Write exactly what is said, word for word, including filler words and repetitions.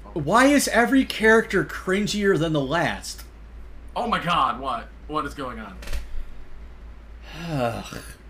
Why is every character cringier than the last? Oh my god, what? What is going on?